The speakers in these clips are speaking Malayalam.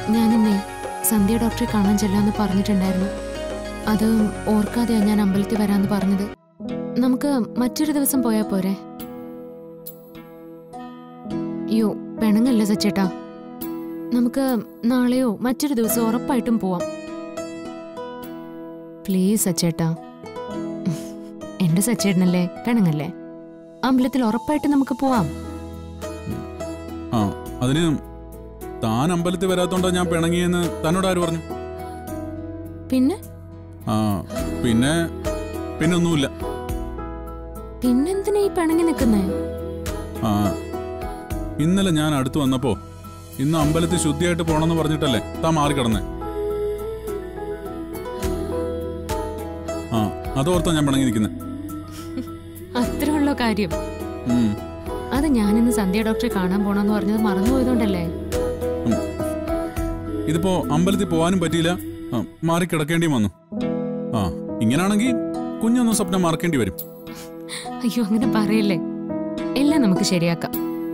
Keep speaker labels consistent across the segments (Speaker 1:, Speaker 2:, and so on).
Speaker 1: ഞാനിന്നേ സന്ധ്യ ഡോക്ടറെ കാണാൻ ചെല്ലാന്ന് പറഞ്ഞിട്ടുണ്ടായിരുന്നു. അത് ഓർക്കാതെയാ ഞാൻ അമ്പലത്തിൽ വരാന്ന് പറഞ്ഞത്. നമുക്ക് മറ്റൊരു ദിവസം പോയാ പോരെ? യോ പെണങ്ങല്ല സച്ചേട്ടാ, നമുക്ക് നാളെയോ മറ്റൊരു ദിവസം ഉറപ്പായിട്ടും പോവാം. പ്ലീസ് സച്ചേട്ടാ, എന്റെ സച്ചേട്ടനല്ലേ, പെണങ്ങല്ലേ? അമ്പലത്തിൽ ഉറപ്പായിട്ട് നമുക്ക് പോവാം.
Speaker 2: അതിന് താൻ അമ്പലത്തിൽ വരാത്തോണ്ടാ ഞാൻ പിണങ്ങിയെന്ന് തന്നോട് ആര് പറഞ്ഞു?
Speaker 1: പിന്നെ
Speaker 2: പിന്നൊന്നുമില്ല.
Speaker 1: പിന്നെന്തിനാ ഈ പിണങ്ങി നിൽക്കുന്നേ?
Speaker 2: ഇന്നലെ ഞാൻ അടുത്ത് വന്നപ്പോ ഇന്ന് അമ്പലത്തിൽ ശുദ്ധിയായിട്ട് പോണെന്ന് പറഞ്ഞിട്ടല്ലേ താൻ മാറിക്കിടന്നേ? അതോർത്താ ഞാൻ പിണങ്ങി നിൽക്കുന്നേ.
Speaker 1: അത്രേ ഉള്ളോ കാര്യം? അത് ഞാനിന്ന് സന്ധ്യ ഡോക്ടറെ കാണാൻ പോണെന്ന് പറഞ്ഞത് മറന്നുപോയതുകൊണ്ടല്ലേ?
Speaker 2: ഇതിപ്പോ അമ്പലത്തിൽ പോവാനും പറ്റിയില്ല, മാറിക്കിടക്കേണ്ടിയും വന്നു. ഇങ്ങനാണെങ്കിൽ കുഞ്ഞൊന്നും സ്വപ്നം മറക്കേണ്ടി വരും.
Speaker 1: അയ്യോ അങ്ങനെ പറയല്ലേ, എല്ലാം നമുക്ക് ശരിയാക്കാം.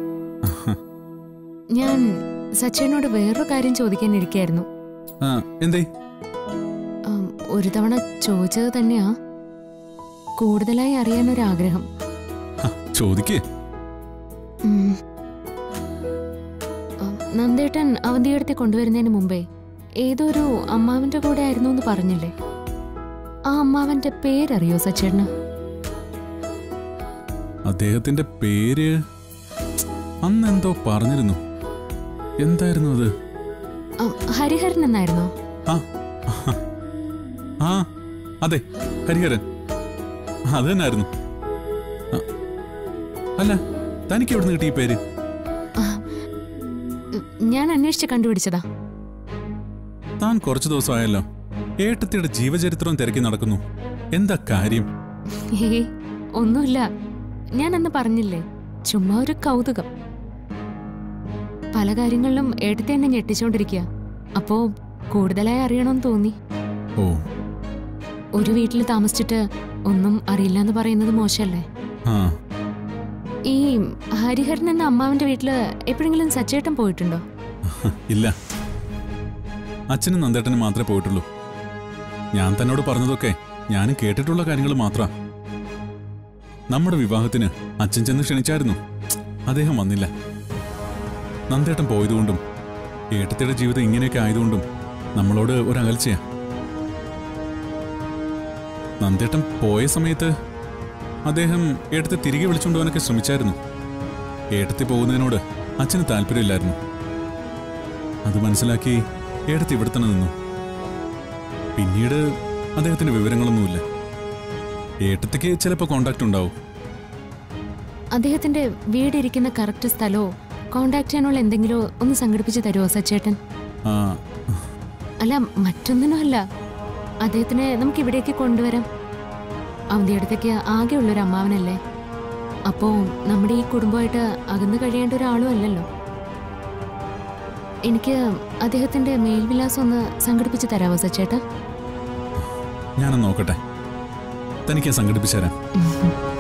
Speaker 1: ഞാൻ സച്ചേനോട് വേറൊരു കാര്യം ചോദിക്കാനിരിക്കായിരുന്നു.
Speaker 2: എന്തേ?
Speaker 1: ഒരു തവണ ചോദിച്ചത് തന്നെയാ, കൂടുതലായി അറിയാനൊരാഗ്രഹം.
Speaker 2: ചോദിക്കേ.
Speaker 1: നന്ദേട്ടൻ അവന്തിയെടുത്ത് കൊണ്ടുവരുന്നതിന് മുമ്പേ ഏതൊരു അമ്മാവന്റെ കൂടെ ആയിരുന്നു എന്ന് പറഞ്ഞില്ലേ? ആ അമ്മാവന്റെ പേരറിയോ സച്ചേട്ടന്?
Speaker 2: അദ്ദേഹത്തിന്റെ പേര് അന്നെന്തോ പറഞ്ഞിരുന്നു. എന്തായിരുന്നു അത്?
Speaker 1: ഹരിഹരൻ എന്നായിരുന്നോ?
Speaker 2: അതെ, ഹരിഹരൻ. അത് തന്നെയായിരുന്നു. അല്ല, തനിക്ക് എവിടുന്ന് കിട്ടിയ പേര്?
Speaker 1: ഞാൻ അന്വേഷിച്ച് കണ്ടുപിടിച്ചതാ.
Speaker 2: താൻ കുറച്ചു ദിവസമായല്ലോ ഏട്ടത്തിയുടെ ജീവചരിത്രം തിരക്കി നടക്കുന്നു. എന്താ കാര്യം?
Speaker 1: ഒന്നുമില്ല, ഞാൻ അന്ന് പറഞ്ഞില്ലേ, ചുമ്മാ ഒരു കൗതുകം. പല കാര്യങ്ങളിലും ഏട്ടത്തെ എന്നെ ഞെട്ടിച്ചോണ്ടിരിക്കുക. അപ്പോ കൂടുതലായി അറിയണമെന്ന് തോന്നി. ഒരു വീട്ടിൽ താമസിച്ചിട്ട് ഒന്നും അറിയില്ല എന്ന് പറയുന്നത് മോശമല്ലേ? ഈ ഹരിഹരൻ എന്ന അമ്മാവന്റെ വീട്ടില് എപ്പോഴെങ്കിലും സച്ചേട്ടൻ പോയിട്ടുണ്ടോ?
Speaker 2: ഇല്ല, അച്ഛനും നന്ദേട്ടനും മാത്രമേ പോയിട്ടുള്ളൂ. ഞാൻ തന്നോട് പറഞ്ഞതൊക്കെ ഞാനും കേട്ടിട്ടുള്ള കാര്യങ്ങൾ മാത്രാ. നമ്മുടെ വിവാഹത്തിന് അച്ഛൻ ചെന്ന് ക്ഷണിച്ചായിരുന്നു, അദ്ദേഹം വന്നില്ല. നന്ദേട്ടൻ പോയതുകൊണ്ടും ഏട്ടത്തിയുടെ ജീവിതം ഇങ്ങനെയൊക്കെ ആയതുകൊണ്ടും നമ്മളോട് ഒരകൽച്ചയാ. നന്ദേട്ടൻ പോയ സമയത്ത് അദ്ദേഹം ഏട്ടത്തെ തിരികെ വിളിച്ചുകൊണ്ടുപോകാനൊക്കെ ശ്രമിച്ചായിരുന്നു. ഏട്ടത്തി പോകുന്നതിനോട് അച്ഛന് താല്പര്യമില്ലായിരുന്നു. അത് മനസ്സിലാക്കി ഏട്ടത്തി ഇവിടെ തന്നെ നിന്നു. പിന്നീട് അദ്ദേഹത്തിന്റെ വിവരങ്ങളൊന്നുമില്ല. ഏട്ടത്തിക്ക് ചിലപ്പോൾ കോണ്ടാക്ട് ഉണ്ടാവും.
Speaker 1: അദ്ദേഹത്തിന്റെ വീടിരിക്കുന്ന കറക്റ്റ് സ്ഥലമോ കോണ്ടാക്ട് ചെയ്യാനുള്ള എന്തെങ്കിലും ഒന്ന് സംഘടിപ്പിച്ച് തരുമോ സച്ചേട്ടൻ? അല്ല, മറ്റൊന്നിനും അല്ല, അദ്ദേഹത്തിനെ നമുക്ക് ഇവിടേക്ക് കൊണ്ടുവരാം. അവന്റെ അടുത്തേക്ക് ആകെയുള്ളൊരു അമ്മാവനല്ലേ. അപ്പോ നമ്മുടെ ഈ കുടുംബമായിട്ട് അകന്നു കഴിയേണ്ട ഒരാളും അല്ലല്ലോ. എനിക്ക് അദ്ദേഹത്തിന്റെ മേൽവിലാസം ഒന്ന് സംഘടിപ്പിച്ച് തരാമോ സച്ചേട്ടാ?
Speaker 2: ഞാനൊന്ന് നോക്കട്ടെ, തനിക്ക് സംഘടിപ്പിച്ചു തരാം.